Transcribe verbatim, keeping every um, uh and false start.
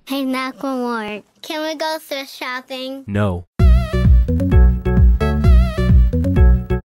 Hey, Macklemore, can we go thrift shopping? No.